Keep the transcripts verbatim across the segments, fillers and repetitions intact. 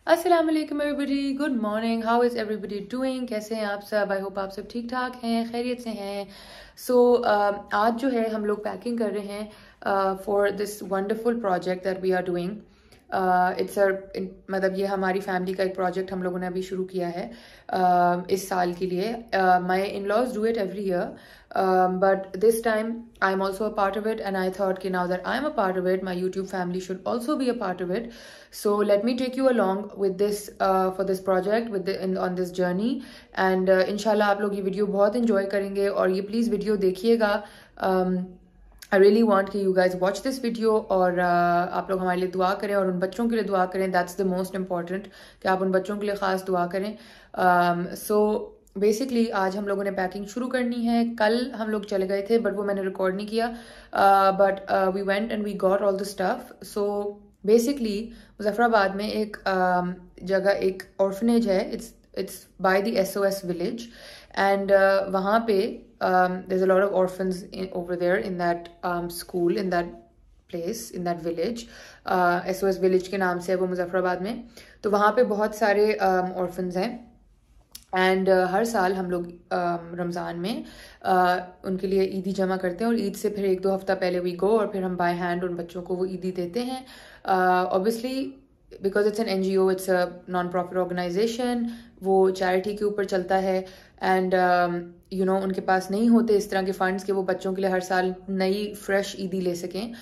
अस्सलाम वालेकुम everybody, good morning, how is everybody doing? कैसे हैं आप सब? आई होप आप सब ठीक ठाक हैं, खैरियत से हैं। सो so, uh, आज जो है हम लोग पैकिंग कर रहे हैं for this wonderful project that we are doing. It's a मतलब ये हमारी फैमिली का एक प्रोजेक्ट हम लोगों ने अभी शुरू किया है uh, इस साल के लिए। My in laws do it every year, but this time I am also a part of it and I thought कि now that I am a part of it, my YouTube family should also be a part of it. So let me take you along with this uh, for this project with the, in, on this journey and uh, inshallah आप लोग ये video बहुत enjoy करेंगे और ये please video देखिएगा. um, I really want कि you guys watch this video और uh, आप लोग हमारे लिए दुआ करें और उन बच्चों के लिए दुआ करें. That's the most important कि आप उन बच्चों के लिए ख़ास दुआ करें. um, so बेसिकली आज हम लोगों ने पैकिंग शुरू करनी है. कल हम लोग चले गए थे बट वो मैंने रिकॉर्ड नहीं किया, but we went and we got all the stuff. So basically Muzaffarabad में एक uh, जगह एक ऑर्फनेज है. It's it's by the S O S village and वहाँ पे there is a lot of orphans over there in that school, in that place, in that village. S O S village के नाम से है वो मुजफ्फराबाद में. तो वहाँ पे बहुत सारे ऑर्फन्स um, हैं एंड uh, हर साल हम लोग uh, रमज़ान में uh, उनके लिए ईदी जमा करते हैं और ईद से फिर एक दो हफ्ता पहले वी गो और फिर हम बाय हैंड उन बच्चों को वो ईदी देते हैं. Obviously because it's an N G O, it's a non profit organization, वो चैरिटी के ऊपर चलता है एंड यू नो उनके पास नहीं होते इस तरह के फंड्स कि वो बच्चों के लिए हर साल नई फ्रेश ईदी ले सकें.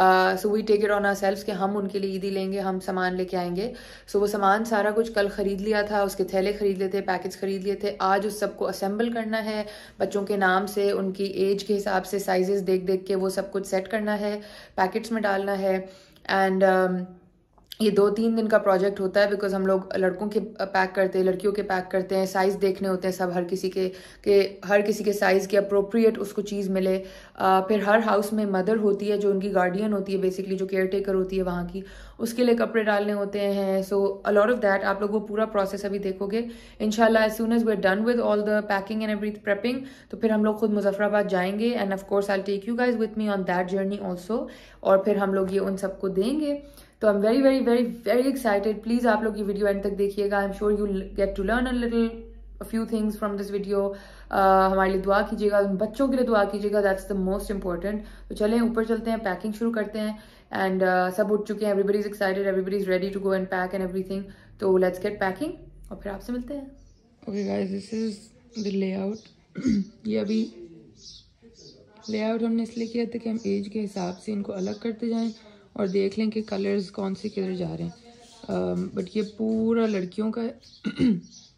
So we take it on ourselves कि हम उनके लिए ईदी लेंगे, हम सामान लेके आएंगे. सो so, वो सामान सारा कुछ कल खरीद लिया था, उसके थैले खरीद लिए थे, पैकेट्स खरीद लिए थे. आज उस सबको असेंबल करना है बच्चों के नाम से, उनकी एज के हिसाब से साइजेस देख देख के वो सब कुछ सेट करना है, पैकेट्स में डालना है. एंड um, ये दो तीन दिन का प्रोजेक्ट होता है बिकॉज हम लोग लड़कों के पैक करते हैं, लड़कियों के पैक करते हैं, साइज़ देखने होते हैं सब, हर किसी के के हर किसी के साइज़ के अप्रोप्रिएट उसको चीज़ मिले. आ, फिर हर हाउस में मदर होती है जो उनकी गार्डियन होती है, बेसिकली जो केयर टेकर होती है वहाँ की, उसके लिए कपड़े डालने होते हैं. So a lot of that आप लोग वो पूरा प्रोसेस अभी देखोगे इंशाल्लाह. As soon as we are done with all the packing and every prepping तो फिर हम लोग खुद मुजफ्फराबाद जाएंगे and of course I will take you guys with me on that journey also. और फिर हम लोग ये उन सबको देंगे. तो I am very very very very excited. Please आप लोग ये वीडियो एंड तक देखिएगा. I am sure you get to learn a little few things from this video. हमारे लिए दुआ कीजिएगा, बच्चों के लिए दुआ कीजिएगा, दैट्स द मोस्ट इंपॉर्टेंट. तो चलें ऊपर चलते हैं, पैकिंग शुरू करते हैं. एंड uh, सब उठ चुके हैं, everybody is excited, everybody is ready to go and pack and everything. तो लेट्स गेट पैकिंग और फिर आपसे मिलते हैं. Okay guys, this is the layout. ये अभी लेआउट हमने इसलिए किया था कि हम एज के हिसाब से इनको अलग करते जाएं और देख लें कि कलर्स कौन से किधर जा रहे हैं. बट uh, ये पूरा लड़कियों का है.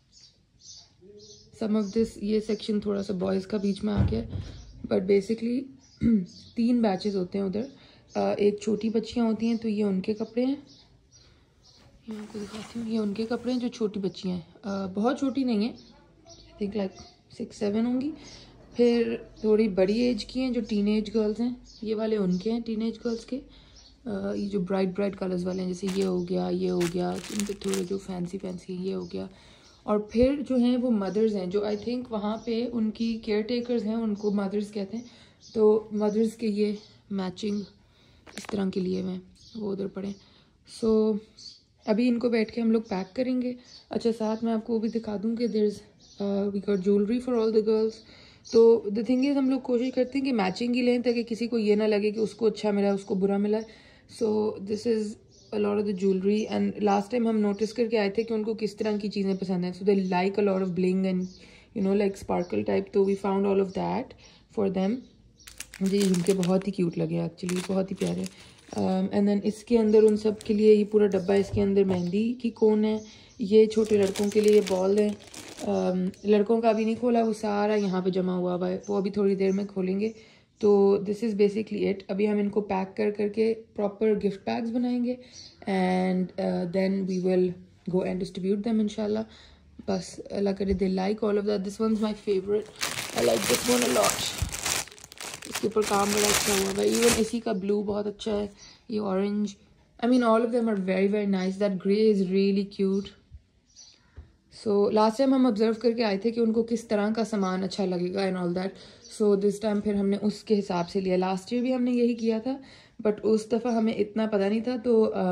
सम ऑफ दिस, ये सेक्शन थोड़ा सा बॉयज़ का बीच में आ गया. बट बेसिकली तीन बैचेस होते हैं उधर. uh, एक छोटी बच्चियां होती हैं तो ये उनके कपड़े हैं, ये आपको दिखाती हूँ. ये उनके कपड़े हैं जो छोटी बच्चियां हैं. uh, बहुत छोटी नहीं है, I think like six seven होंगी. फिर थोड़ी बड़ी एज की हैं जो टीन एज गर्ल्स हैं, ये वाले उनके हैं टीन एज गर्ल्स के. Uh, ये जो ब्राइट ब्राइट कलर्स वाले हैं, जैसे ये हो गया, ये हो गया, इनके थोड़े जो फैंसी फैंसी ये हो गया. और फिर जो हैं वो मदर्स हैं जो आई थिंक वहाँ पे उनकी केयर टेकर्स हैं, उनको मदर्स कहते हैं. तो मदर्स के ये मैचिंग इस तरह के लिए हैं, वो उधर पड़े. सो so, अभी इनको बैठ के हम लोग पैक करेंगे. अच्छा, साथ में आपको वो भी दिखा दूँ कि there is we got jewellery for all the girls. तो द थिंग इज़ हम लोग कोशिश करते हैं कि मैचिंग ही लें ताकि किसी को ये ना लगे कि उसको अच्छा मिला उसको बुरा मिला. So this is a lot of the jewellery. And last time हम नोटिस करके आए थे कि उनको किस तरह की चीज़ें पसंद हैं. So they like a lot of bling and you know like sparkle type. तो we found all of that for them. मुझे ये झुमके बहुत ही क्यूट लगे एक्चुअली, बहुत ही प्यारे. एंड um, देन इसके अंदर उन सब के लिए ये पूरा डब्बा, इसके अंदर मेहंदी की कोन है. ये छोटे लड़कों के लिए बॉल है. um, लड़कों का अभी नहीं खोला, वो सारा यहाँ पे जमा हुआ हुआ है, वो अभी थोड़ी देर में खोलेंगे. तो दिस इज़ बेसिकली इट. अभी हम इनको पैक कर करके प्रॉपर गिफ्ट बैग्स बनाएंगे and then we will go and distribute them इंशाल्लाह. बस अल्लाह करे they like all of that. This one is my favourite, I like this one a lot. इसके ऊपर काम बड़ा अच्छा हुआ है. इवन इसी का ब्लू बहुत अच्छा है, ये orange. I mean all of them are very very nice. That grey is really cute. So last time हम ऑब्जर्व करके आए थे कि उनको किस तरह का सामान अच्छा लगेगा and all that. So this time फिर हमने उसके हिसाब से लिया. लास्ट ईयर भी हमने यही किया था बट उस दफ़ा हमें इतना पता नहीं था. तो um,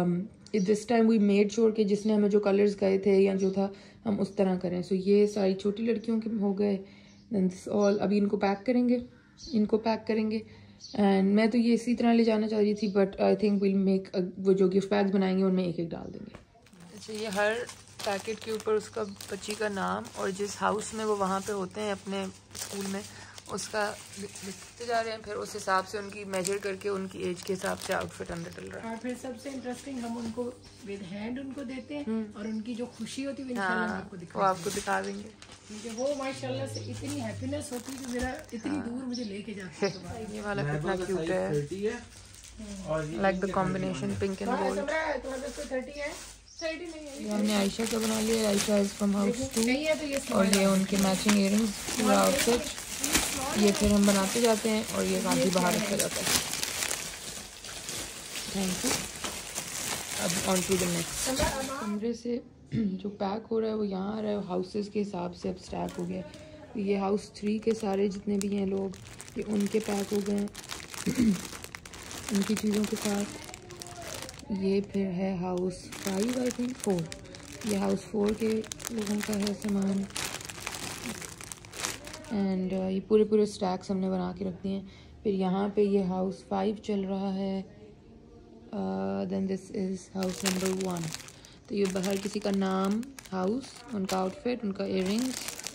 this time we made sure कि जिसने हमें जो कलर्स गए थे या जो था हम उस तरह करें. सो so, ये सारी छोटी लड़कियों के हो गए. Then this all. अभी इनको पैक करेंगे, इनको पैक करेंगे. एंड मैं तो ये इसी तरह ले जाना चाह रही थी, but I think will make वो जो गिफ्ट बैग्स बनाएंगे उनमें एक एक डाल देंगे. अच्छा, ये हर पैकेट के ऊपर उसका बच्ची का नाम और जिस हाउस में वो वहाँ पे होते हैं अपने स्कूल में उसका लिखते जा रहे हैं. फिर उस हिसाब से उनकी मेजर करके उनकी एज के हिसाब से आउटफिट अंदर डल रहा है. और फिर सबसे इंटरेस्टिंग हम उनको विद हैंड उनको देते हैं और उनकी जो खुशी होती है वो इंशाल्लाह आपको दिखा वो आपको दिखा देंगे. क्योंकि वो माशाल्लाह से इतनी हैप्पीनेस होती है कि मेरा इतनी दूर मुझे लेके जाती है. ये वाला कितना क्यूट है. Like the combination pink and gold. ये हमने आयशा का बना लिया. Ayesha is from house two और ये उनके मैचिंग इयरिंग्स पूरा आउटफिट. ये फिर हम बनाते जाते हैं और ये काफ़ी बाहर रखा जाता है. Thank you. अब ऑन टू द नेक्स्ट. कमरे से जो पैक हो रहा है वो यहाँ आ रहा है. हाउसेस के हिसाब से अब स्टैक हो गया. तो ये हाउस थ्री के सारे जितने भी हैं लोग ये उनके पैक हो गए उनकी चीज़ों के साथ. ये फिर है house five I think four. ये हाउस फोर के लोगों का है सामान. एंड uh, ये पूरे पूरे स्टैक्स हमने बना के रख दिए हैं. फिर यहाँ पे ये हाउस फाइव चल रहा है. Then this is house number one. तो ये बाहर किसी का नाम, हाउस, उनका आउटफिट, उनका इयरिंग्स.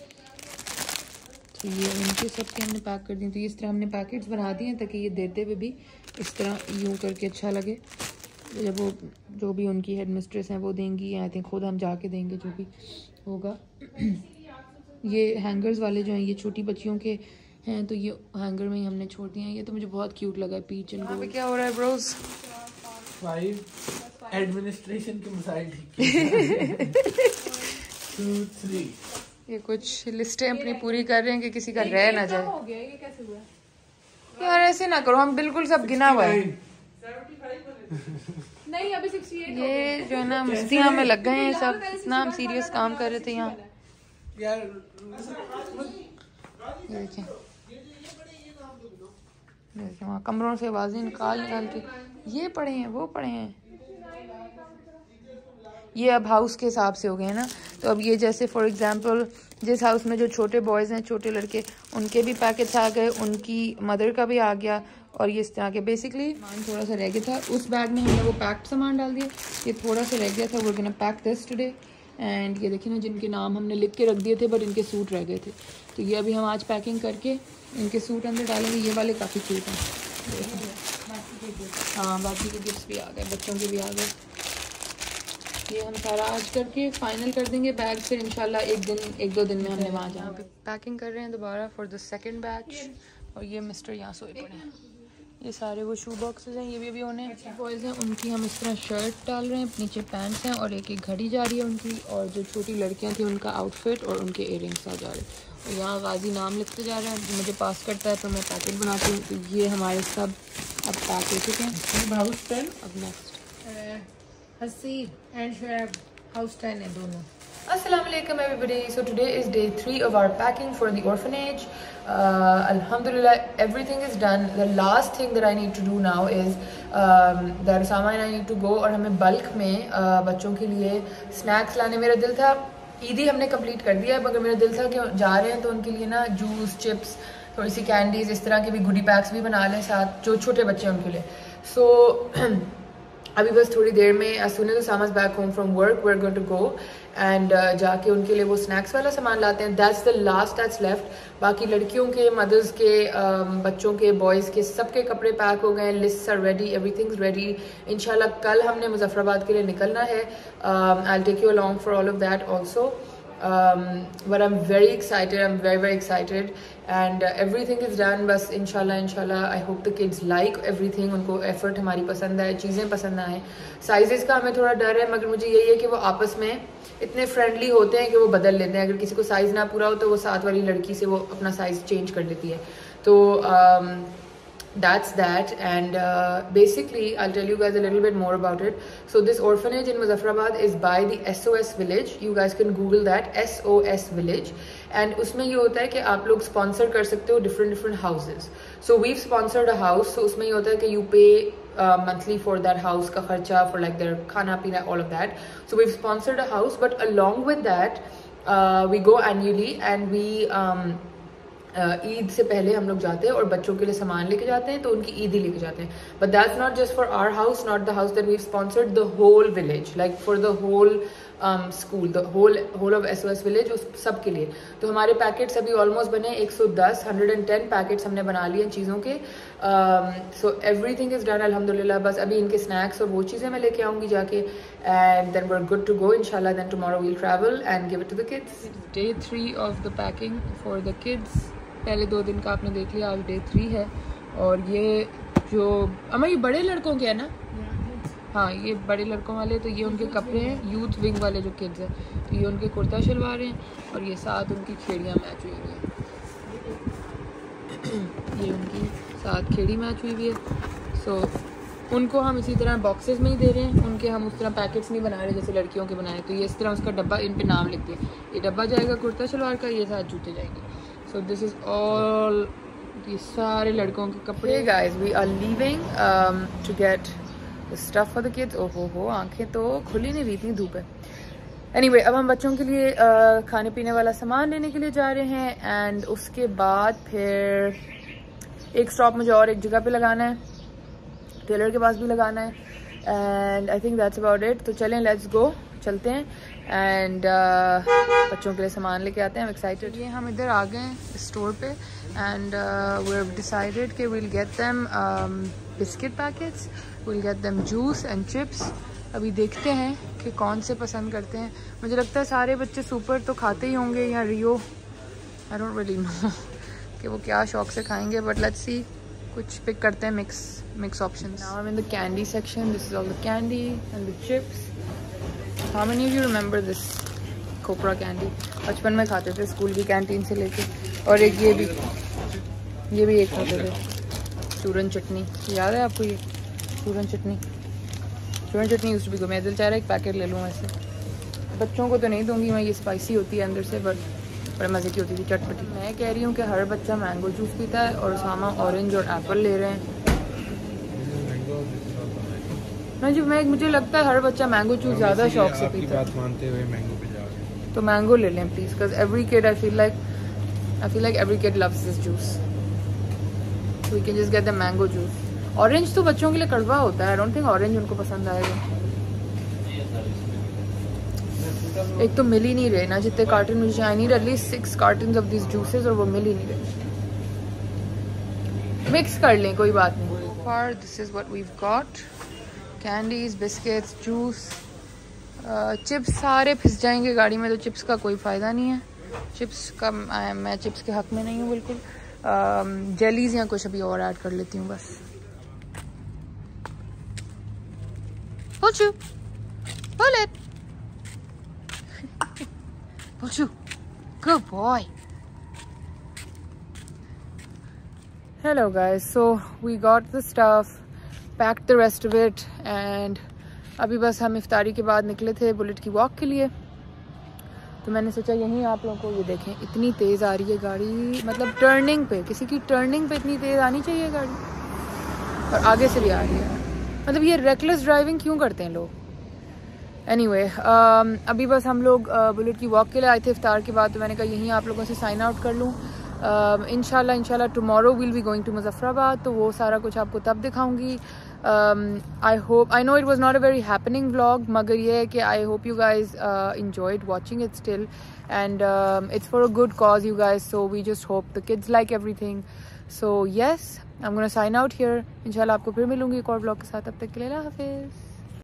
तो ये उनके सब के हमने पैक कर दिए. तो इस तरह हमने पैकेट्स बना दिए हैं ताकि ये देते हुए भी इस तरह यूँ करके अच्छा लगे. जब वो जो भी उनकी हेड मिस्ट्रेस हैं वो देंगी, आई थिंक खुद हम जाके देंगे जो भी होगा. ये हैंगर्स वाले जो हैं ये छोटी बच्चियों के हैं तो ये हैंगर में ही हमने छोड़ दिए हैं. ये तो मुझे बहुत क्यूट लगा है. Peach and gold. क्या हो रहा है ब्रोस? फाइव एडमिनिस्ट्रेशन के मसाइल ठीक टू थ्री. ये कुछ लिस्टें अपनी पूरी कर रहे हैं कि किसी का रह ना जाए. हो गया ये कैसे हुआ? यार ऐसे ना करो, हम बिल्कुल सब गिना हुआ है. नहीं अभी सिक्सटी एट. ये जो है ना मस्तियाँ में लग गए हैं सब. इतना हम सीरियस काम कर रहे थे यहाँ. यार देखिए देखिए वहाँ कमरों से आवाज़ें निकाल निकाल के ये पढ़े हैं वो पढ़े हैं. ये अब हाउस के हिसाब से हो गए हैं ना. तो अब ये जैसे फॉर एग्जांपल जिस हाउस में जो छोटे बॉयज़ हैं, छोटे लड़के, उनके भी पैकेट्स आ गए, उनकी मदर का भी आ गया. और ये इस तरह के बेसिकली सामान थोड़ा सा रह गया था. उस बैग में हमने वो पैक्ड सामान डाल दिया. ये थोड़ा सा रह गया था. वो gonna pack this today. And ये देखिए ना जिनके नाम हमने लिख के रख दिए थे बट इनके सूट रह गए थे. तो ये अभी हम आज पैकिंग करके इनके सूट अंदर डालेंगे. ये वाले काफ़ी क्यूट हैं. हाँ बाकी के गिफ्ट्स भी आ गए, बच्चों के भी आ गए. ये हम सारा आज करके फाइनल कर देंगे बैग. फिर इंशाल्लाह एक दिन एक दो दिन में हमने वहाँ जाना. पैकिंग कर रहे हैं दोबारा फॉर द सेकेंड बैच. और ये मिस्टर यहाँ सोए पड़े हैं. ये सारे वो शू बॉक्सेस हैं. ये भी अभी होने बॉयज़ हैं उनकी हम इस तरह शर्ट डाल रहे हैं. नीचे पैंट्स हैं और एक एक घड़ी जा रही है उनकी. और जो छोटी लड़कियां थी उनका आउटफिट और उनके इयरिंग्स आ जा रहे हैं. और यहाँ गाजी नाम लिखते जा रहे हैं. मुझे पास करता है तो मैं पैकेट बनाती हूँ. तो ये हमारे सब अब पैक हो चुके हैं. House ten. अब next Haseeb and Shoaib house ten है दोनों. Assalamu alaikum everybody. So today is day three of our packing for the orphanage. Uh, Alhamdulillah, everything is done. The last thing that I need to do now is um, that Usama and I need to go और हमें bulk में uh, बच्चों के लिए snacks लाने. मेरा दिल था ईदी हमने complete कर दिया है मगर मेरा दिल था कि जा रहे हैं तो उनके लिए ना जूस, चिप्स, थोड़ी सी कैंडीज, इस तरह के भी गुडी पैक्स भी बना लें साथ जो छोटे बच्चे हैं उनके लिए. So अभी बस थोड़ी देर में as soon as Usama's back home from work we're going to go and uh, जाके उनके लिए वो स्नैक्स वाला सामान लाते हैं. That's the last that's left. बाकी लड़कियों के, मदर्स के, um, बच्चों के, बॉयज़ के सबके कपड़े पैक हो गए. List are ready, everything is ready. इंशाल्लाह कल हमने मुजफ्फराबाद के लिए निकलना है. I will take you along for all of that also. But I am very excited. I am very very excited and everything is done. बस इंशाल्लाह इंशाल्लाह I hope the kids like everything. उनको एफर्ट हमारी पसंद आए, चीज़ें पसंद आएँ. साइजेस का हमें थोड़ा डर है मगर मुझे यही है कि वो आपस में इतने फ्रेंडली होते हैं कि वो बदल लेते हैं. अगर किसी को साइज़ ना पूरा हो तो वो साथ वाली लड़की से वो अपना साइज़ चेंज कर देती है. तो that's that. And uh, basically I'll tell you guys a little bit more about it. So this orphanage in Muzaffarabad is by the S O S village. You guys can google that, S O S village. And उसमें ये होता है कि आप लोग sponsor कर सकते हो different different houses. So we've sponsored a house. So उसमें ये होता है कि you pay monthly for that house ka kharcha, for like their khana pina, all of that. So we've sponsored a house, but along with that uh, we go annually and we um, Eid से पहले हम लोग जाते हैं और बच्चों के लिए सामान लेके जाते हैं, तो उनकी ईद ही लेके जाते हैं. But that's not just for our house, not the house that we sponsored, the whole village, like for the whole school, the whole whole of S O S village, उस सब के लिए. तो हमारे पैकेट्स अभी ऑलमोस्ट बने एक सौ दस, एक सौ दस पैकेट्स हमने बना लिए चीज़ों के. सो एवरीथिंग इज़ डन अल्हम्दुलिल्लाह. बस अभी इनके स्नैक्स और वो चीज़ें मैं लेके आऊँगी जाके, and then we are good to go इंशाल्लाह. Then tomorrow we'll travel and give it to the kids. Day three of the packing for the kids. पहले दो दिन का आपने देख लिया, आज डे थ्री है. और ये जो अम्मा ये बड़े लड़कों के है ना, हाँ ये बड़े लड़कों वाले, तो ये उनके कपड़े हैं. यूथ विंग वाले जो किड्स हैं, तो ये उनके कुर्ता शलवार हैं, और ये साथ उनकी खेड़ियाँ मैच हुई हुई हैं. ये उनकी साथ खेड़ी मैच हुई हुई है. सो so, उनको हम इसी तरह बॉक्सेस में ही दे रहे हैं. उनके हम उस तरह पैकेट्स नहीं बना रहे जैसे लड़कियों के बनाए. तो ये इस तरह उसका डब्बा, इन पे नाम लिख दिया. ये डब्बा जाएगा कुर्ता शलवार का, ये साथ जूते जाएंगे. सो दिस इज़ ऑल, ये सारे लड़कों के कपड़े. Hey guys, we are leaving um, to get the stuff for the kids. ओहो हो, आंखें तो खुली नहीं रही, इतनी धूप है. Anyway, अब हम बच्चों के लिए uh, खाने पीने वाला सामान लेने के लिए जा रहे हैं. एंड उसके बाद फिर एक स्टॉप मुझे और एक जगह पे लगाना है, टेलर के पास भी लगाना है. And I think that's about it. तो चलें, लेट्स गो, चलते हैं एंड uh, बच्चों के लिए सामान लेके आते हैं. एक्साइटेड. ये हम इधर आ गए हैं स्टोर पे, एंड वी हैव डिसाइडेड कि we'll get them biscuit packets, we'll get them juice and chips. अभी देखते हैं कि कौन से पसंद करते हैं. मुझे लगता है सारे बच्चे सुपर तो खाते ही होंगे, या रियो, आई डोंट रियली नो कि वो क्या शौक से खाएंगे. बट लेट्स सी, कुछ पिक करते हैं mix mix options. Now I am in the candy section. This is all the candy and the chips. How many of you remember this Copra candy? बचपन में खाते थे स्कूल की canteen से लेके. और एक ये भी, ये भी एक खाते थे, चूरन चटनी. याद है आपको ये चूरन chutney? Churan chutney used to be good. मैं दिल चाह रहा है एक पैकेट ले लूँ ऐसे. बच्चों को तो नहीं दूंगी मैं, ये स्पाइसी होती है अंदर से, बट बड़े मज़े की होती थी, चटपटी. मैं कह रही हूँ कि हर बच्चा मैंगो जूस पीता है और उसामा ऑरेंज और एप्पल ले रहे हैं. ना जी, मैं मुझे लगता है हर बच्चा मैंगो जूस ज़्यादा शौक से पीता है. बात मानते हुए मैंगो पे जा रहे हैं, तो मैंगो ले लें please, because every kid I feel like I feel like every kid loves this juice. We can just get the mango juice. Orange तो बच्चों के लिए कड़वा होता है, आई डोंट थिंक ऑरेंज उनको पसंद आएगा. एक तो मिल ही नहीं रहे ना जितने कार्टन मुझे. I need at least six carton of this juices, और वो मिल ही नहीं रहे. मिक्स कर लें, कोई बात नहीं. For this is what we have got. Candies, biscuits, juice, chips सारे फिस जाएंगे गाड़ी में, तो चिप्स का कोई फ़ायदा नहीं है. चिप्स का मैं चिप्स के हक में नहीं हूँ बिल्कुल. जेलीज या कुछ अभी और ऐड कर लेती हूँ बस. Pull pull it. Pull. Good boy. Hello guys, so we got the stuff, packed the rest of it, and अभी बस हम इफ्तारी के बाद निकले थे बुलेट की वॉक के लिए. तो मैंने सोचा यहीं आप लोगों को, ये देखें इतनी तेज़ आ रही है गाड़ी, मतलब टर्निंग पे, किसी की टर्निंग पे इतनी तेज़ आनी चाहिए गाड़ी, और आगे से भी आ रही है. मतलब ये रेकलेस ड्राइविंग क्यों करते हैं लोग. एनीवे anyway, um, अभी बस हम लोग uh, बुलेट की वॉक के लिए आए थे इफ्तार के बाद. तो मैंने कहा यहीं आप लोगों से साइन आउट कर लूँ. इंशाल्लाह इंशाल्लाह tomorrow will be going to Muzaffarabad, तो वो सारा कुछ आपको तब दिखाऊंगी. I hope, I know it was not a very happening vlog, मगर ये है कि I hope you guys enjoyed watching it still, and um, it's for a good cause you guys, so we just hope the kids like everything. So yes, I'm gonna sign out here. इंशाल्लाह आपको फिर मिलूंगी एक और vlog के साथ. अब तक के लिए अल्लाह हाफिज़.